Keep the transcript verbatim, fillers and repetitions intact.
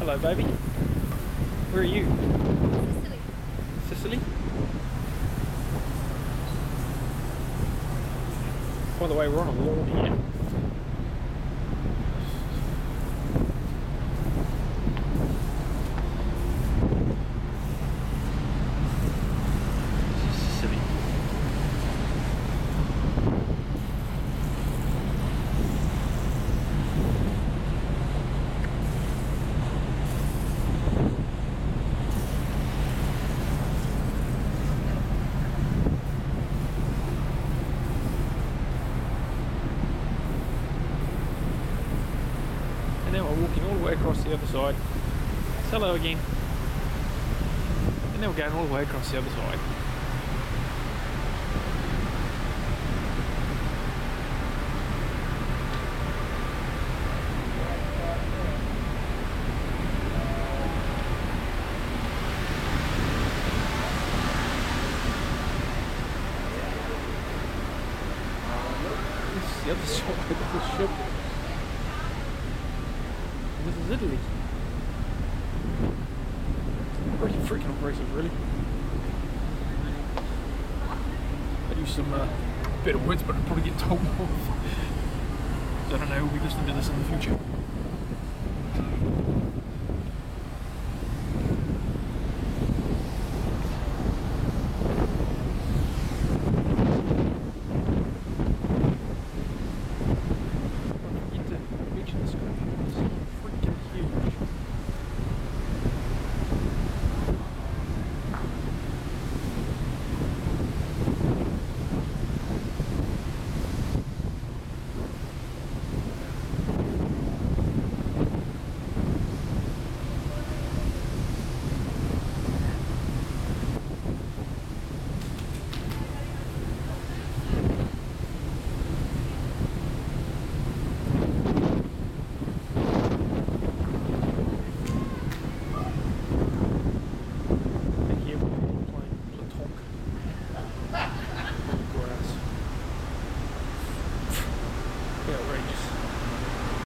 Hello, baby. Where are you? Sicily. Sicily? By the way, we're on a lawn here. This is Sicily. Now we're walking all the way across the other side. Hello again. And now we're going all the way across the other side. This is the other side of the ship. This is Italy. Pretty freaking impressive, really. I'd use some uh, better words, but I'd probably get told off. I don't know, we'll be listening to this in the future.